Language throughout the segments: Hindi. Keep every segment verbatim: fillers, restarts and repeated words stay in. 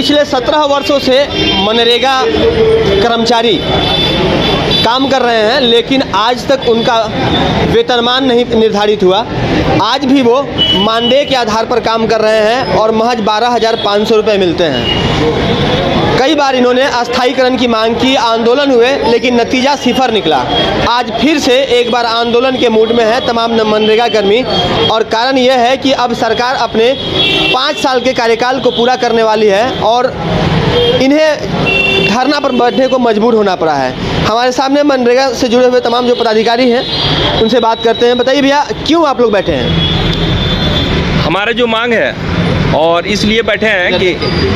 पिछले सत्रह वर्षों से मनरेगा कर्मचारी काम कर रहे हैं, लेकिन आज तक उनका वेतनमान नहीं निर्धारित हुआ। आज भी वो मानदेय के आधार पर काम कर रहे हैं और महज बारह हज़ार पाँच सौ रुपये मिलते हैं। कई बार इन्होंने अस्थायीकरण की मांग की, आंदोलन हुए, लेकिन नतीजा सिफर निकला। आज फिर से एक बार आंदोलन के मूड में है तमाम मनरेगा कर्मी, और कारण यह है कि अब सरकार अपने पाँच साल के कार्यकाल को पूरा करने वाली है और इन्हें धरना पर बैठने को मजबूर होना पड़ा है। हमारे सामने मनरेगा से जुड़े हुए तमाम जो पदाधिकारी हैं उनसे बात करते हैं। बताइए भैया, क्यों आप लोग बैठे हैं? हमारा जो मांग है और इसलिए बैठे हैं कि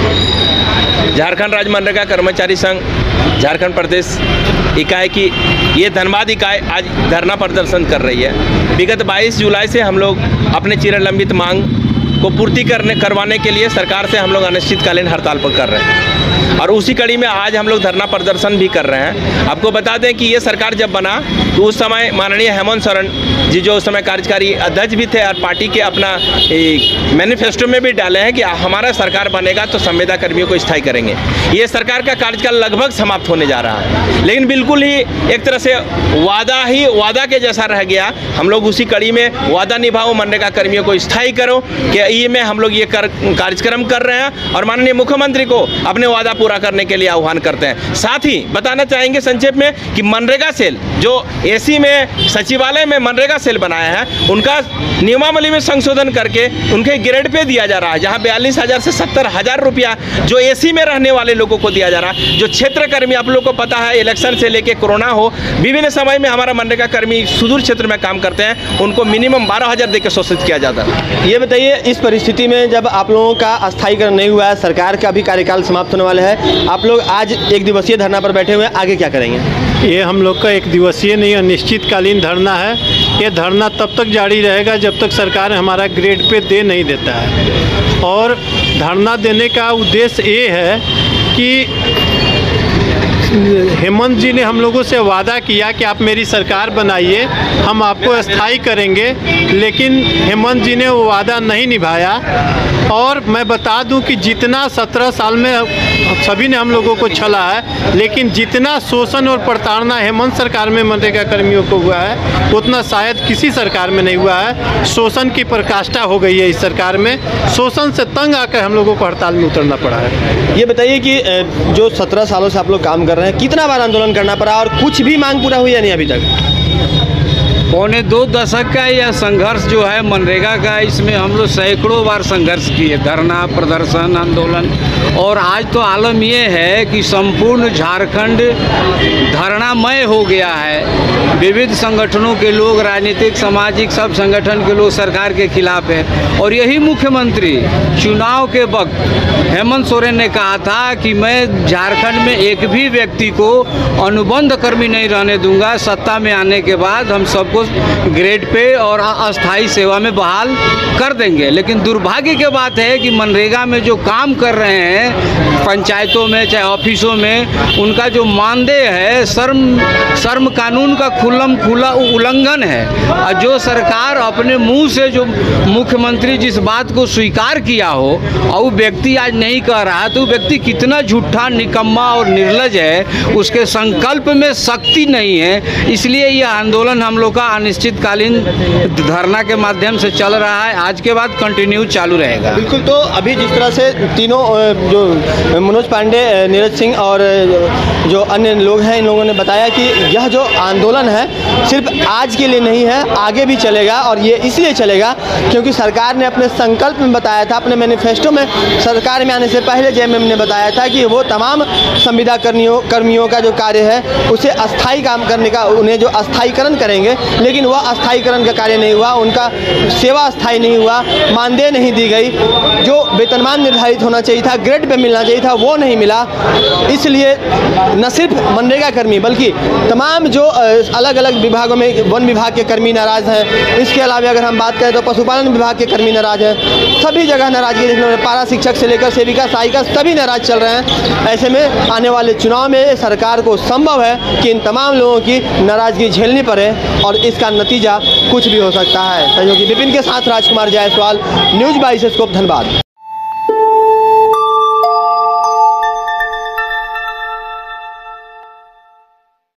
झारखंड राज्य मनरेगा कर्मचारी संघ झारखंड प्रदेश इकाई की ये धनबाद इकाई आज धरना प्रदर्शन कर रही है। विगत बाईस जुलाई से हम लोग अपने चिरलंबित मांग को पूर्ति करने करवाने के लिए सरकार से हम लोग अनिश्चितकालीन हड़ताल पर कर रहे हैं और उसी कड़ी में आज हम लोग धरना प्रदर्शन भी कर रहे हैं। आपको बता दें कि ये सरकार जब बना तो उस समय माननीय हेमंत सोरेन जी जो उस समय कार्यकारी अध्यक्ष भी थे और पार्टी के अपना मैनिफेस्टो में भी डाले हैं कि हमारा सरकार बनेगा तो संविदा कर्मियों को स्थायी करेंगे। ये सरकार का कार्यकाल लगभग समाप्त होने जा रहा है, लेकिन बिल्कुल ही एक तरह से वादा ही वादा के जैसा रह गया। हम लोग उसी कड़ी में वादा निभाओ, मनरेगा कर्मियों को स्थायी करो कि ये में हम लोग ये कर, कार्यक्रम कर रहे हैं और माननीय मुख्यमंत्री को अपने वादा पूरा करने के लिए आह्वान करते हैं। साथ ही बताना चाहेंगे संक्षेप में कि मनरेगा सेल जो एसी में सचिवालय में मनरेगा सेल बनाया है, उनका नियमावली में संशोधन करके उनके ग्रेड पे दिया जा रहा है, जहां बयालीस हज़ार से सत्तर हज़ार रुपया जो एसी में रहने वाले लोगों को दिया जा रहा है। जो क्षेत्र कर्मी, आप लोग को पता है, इलेक्शन से लेके कोरोना हो, विभिन्न समय में हमारा मनरेगा कर्मी सुदूर क्षेत्र में काम करते हैं, उनको मिनिमम बारह हज़ार देकर शोषित किया जाता है। ये बताइए, इस परिस्थिति में जब आप लोगों का अस्थायीकरण नहीं हुआ है, सरकार का भी कार्यकाल समाप्त होने वाला है, आप लोग आज एक दिवसीय धरना पर बैठे हुए हैं, आगे क्या करेंगे? ये हम लोग का एक दिवसीय नहीं, अनिश्चितकालीन धरना है। ये धरना तब तक जारी रहेगा जब तक सरकार हमारा ग्रेड पे दे नहीं देता है। और धरना देने का उद्देश्य ये है कि हेमंत जी ने हम लोगों से वादा किया कि आप मेरी सरकार बनाइए, हम आपको स्थायी करेंगे, लेकिन हेमंत जी ने वो वादा नहीं निभाया। और मैं बता दूं कि जितना सत्रह साल में सभी ने हम लोगों को छला है, लेकिन जितना शोषण और प्रताड़ना हेमंत सरकार में मनरेगा कर्मियों को हुआ है उतना शायद किसी सरकार में नहीं हुआ है। शोषण की पराकाष्ठा हो गई है इस सरकार में। शोषण से तंग आकर हम लोगों को हड़ताल में उतरना पड़ा है। ये बताइए कि जो सत्रह सालों से आप लोग काम कर रहे हैं, कितना बार आंदोलन करना पड़ा और कुछ भी मांग पूरा हुई या नहीं अभी तक? पौने दो दशक का यह संघर्ष जो है मनरेगा का, इसमें हम लोग सैकड़ों बार संघर्ष किए, धरना प्रदर्शन आंदोलन। और आज तो आलम यह है कि संपूर्ण झारखंड धरनामय हो गया है। विविध संगठनों के लोग, राजनीतिक सामाजिक सब संगठन के लोग सरकार के खिलाफ है। और यही मुख्यमंत्री चुनाव के वक्त हेमंत सोरेन ने कहा था कि मैं झारखंड में एक भी व्यक्ति को अनुबंध कर्मी नहीं रहने दूंगा, सत्ता में आने के बाद हम सबको ग्रेड पे और अस्थाई सेवा में बहाल कर देंगे। लेकिन दुर्भाग्य की बात है कि मनरेगा में जो काम कर रहे हैं पंचायतों में चाहे ऑफिसों में, उनका जो मानदेय है श्रम श्रम कानून का खुल्लम खुला उल्लंघन है। और जो सरकार अपने मुंह से जो मुख्यमंत्री जिस बात को स्वीकार किया हो और वो व्यक्ति आज नहीं कह रहा, तो वो व्यक्ति कितना झूठा, निकम्मा और निर्लज है, उसके संकल्प में शक्ति नहीं है। इसलिए यह आंदोलन हम लोग का अनिश्चितकालीन धरना के माध्यम से चल रहा है, आज के बाद कंटिन्यू चालू रहेगा। बिल्कुल। तो अभी जिस तरह से तीनों जो मनोज पांडे, नीरज सिंह और जो अन्य लोग हैं, इन लोगों ने बताया कि यह जो आंदोलन है सिर्फ आज के लिए नहीं है, आगे भी चलेगा। और ये इसलिए चलेगा क्योंकि सरकार ने अपने संकल्प में बताया था, अपने मैनिफेस्टो में सरकार में आने से पहले जेएमएम ने बताया था कि वो तमाम संविदा कर्मियों कर्मियों का जो कार्य है उसे अस्थायी काम करने का, उन्हें जो अस्थायीकरण करेंगे, लेकिन वह अस्थायीकरण का कार्य नहीं हुआ, उनका सेवा अस्थायी नहीं हुआ, मानदेय नहीं दी गई, जो वेतनमान निर्धारित होना चाहिए था, ग्रेड पे मिलना चाहिए था, वो नहीं मिला। इसलिए न सिर्फ मनरेगा कर्मी बल्कि तमाम जो अलग अलग विभागों में, वन विभाग के कर्मी नाराज़ हैं, इसके अलावा अगर हम बात करें तो पशुपालन विभाग के कर्मी नाराज़ हैं, सभी जगह नाराज़गी देखने में, पारा शिक्षक से लेकर सेविका सहायिका सभी नाराज़ चल रहे हैं। ऐसे में आने वाले चुनाव में सरकार को संभव है कि इन तमाम लोगों की नाराज़गी झेलनी पड़े और इसका नतीजा कुछ भी हो सकता है। सहयोगी विपिन के साथ राजकुमार जायसवाल, न्यूज़ बाईस स्कोप, धनबाद।